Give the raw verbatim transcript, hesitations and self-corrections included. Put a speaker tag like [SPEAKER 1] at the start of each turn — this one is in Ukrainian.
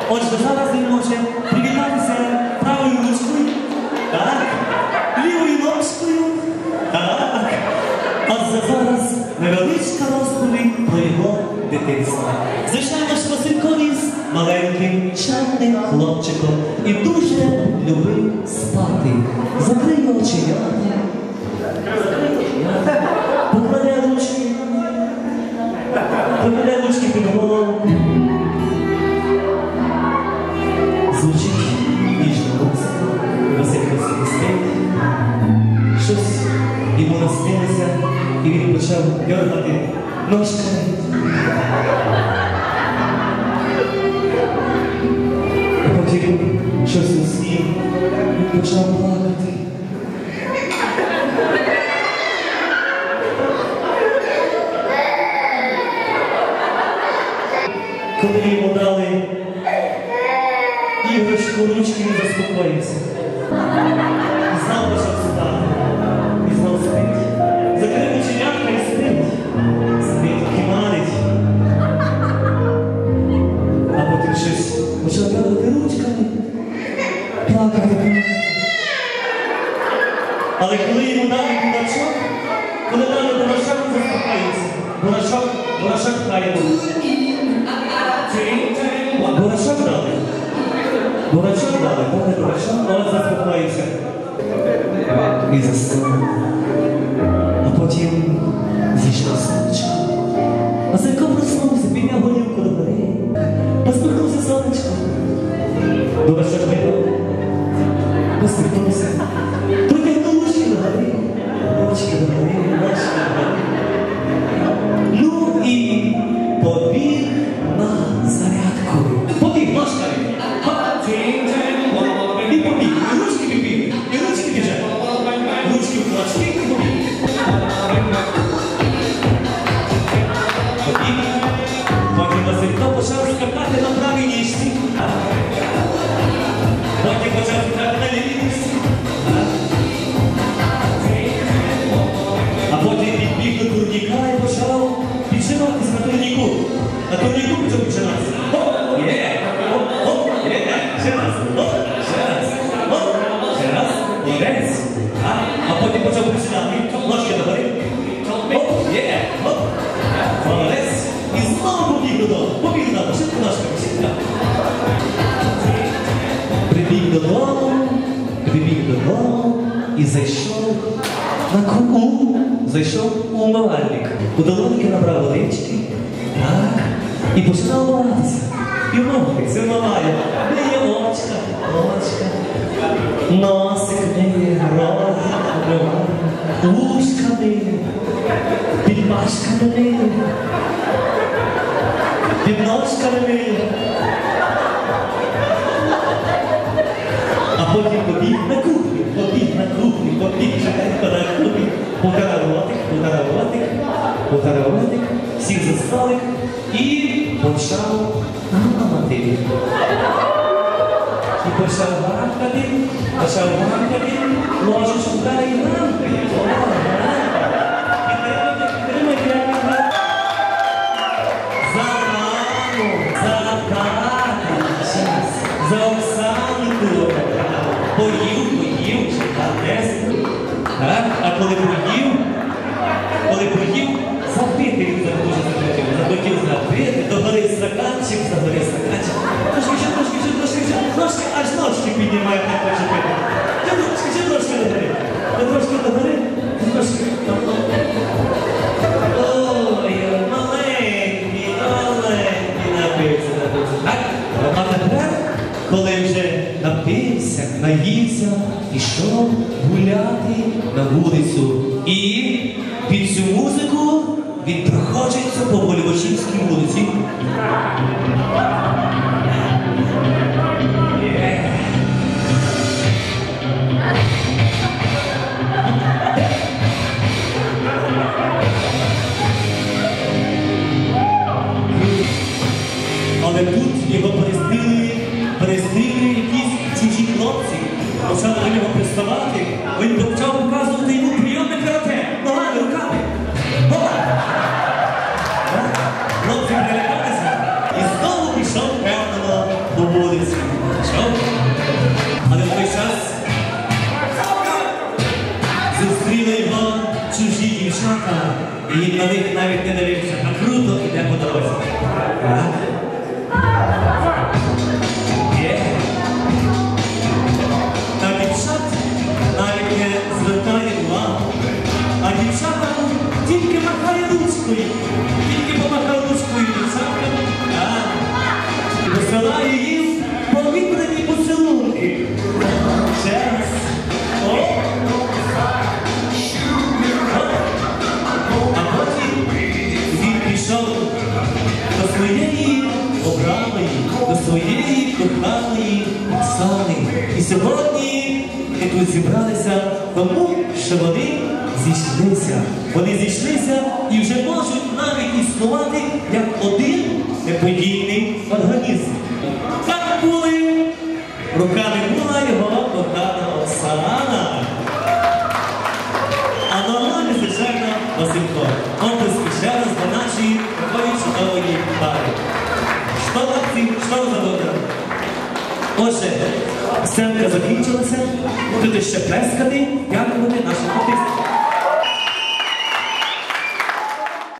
[SPEAKER 1] Отже, зараз він може привітатися правою ручкою, так, лівою ножкою, так. А зараз невеличка розповідь про його дитинство. Звичайно ж, Василько ріс маленьким, чемним хлопчиком і дуже любив спати. Закрий очі, покладе ручки, покладе ручки під голову. Звучить ніжна музика, Василько собі спить. Щось йому наснилося, і він почав дергати ножками. А потім щось наснів, він почав плакати. Коли йому дали іграшку ручки, він заспокоївся. І знав, почав сідати. І знов спить. Закрив оченятка і спить. Спить, кимарить. А потім щось почав дергати ручками. Плакати. Але коли йому дали бурачок, коли дали бурачок, він заспокоївся. Бурачок, бурачок хай був. Бурачок дали. Бурачок дали, дали бурачок, але заспокоївся. І заснув. А потім зійшла сонечко. Василько проснувся, підняв голівку до гори. Посміхнувся сонечко. Бурачок випав. Посміхнувся. Протягнув ручки до гори. Ручки до гори, ручки до гори. Ну і побіг на зарядку. Побіг ножками. І побіг. І ручки побіг. І ручки біжать. Ручки в кулачки і побіг. Побіг. Потім Василько почав скакати на правій ніжці. Потім почав скакати на лівій ніжці. А потім підбіг до турніка і почав піджиматися на турніку. На турніку почав піджиматися. Оп, є! Оп, оп, є! Ще раз, оп, ще раз, оп, ще раз, молодець. А потім почав присідати, ножки догори. Оп, є! Оп, молодець. І знову побіг додому. Побіг додому, швидко ножками, швидко. Прибіг додому, прибіг додому і зайшов на кухню. Зайшов у умивальник. У долоньки набрав водички. Так. І починав вмиватися. І ноги зимоває. Миє очка, очка. Носик миє, ротик обриває. Ушка миє. Під пашками миє. Під ножками миє. А потім побіг на кухню, побіг на кухню, побіг швиденько на кухню. Потара ротик, потара ротик, потара ротик, сів за столик і почав гамати. І почав гамати, почав гамати, ложечку далі і гамати. Підтримайте, підтримайте. За маму, за тата, за Оксанку. Поїв, поїв, чекав, так? А коли поїв, коли поїв, запити він дуже захотів. Захотів запити, догори стаканчик, догори стаканчик. Трошки ще, трошки ще, трошки ще, трошки, аж ножки піднімає, так хоче пити. Трошки ще, трошки догори. Трошки догори, трошки. Ой, маленький, маленький, напився, напився. Так? А тепер, коли вже напився, наївся, пішов гуляти на вулицю. І під цю музику він проходиться по Вольвочинській вулиці. Yeah. Але тут його перестріли, перестріли якісь чужі хлопці. Почали до нього приставати, він почав показувати йому прийомне карате, ногами, руками. Хлопці перелякалися і знову пішов на них навіть не дивишся, а круто йде по дорозі. Так? Є. На дівчат навіть не звертає увагу, а дівчата тільки махає ручкою, тільки помахає ручкою дівчаткам, а посилає їм повітряні поцілунки. Ще раз. О! А потім він пішов до своєї обраної, до своєї коханої Оксани. І сьогодні ми тут зібралися тому, що вони зійшлися. Вони зійшлися і вже можуть навіть існувати як один неподільний організм. Так були, руками була його кохана Оксана. А нормально, звичайно, Василько. Оплески ще раз до нашої такої чудової пари. Що хлопці, що заводили? Отже, сценка закінчилася, будете ще плескати, дякувати нам.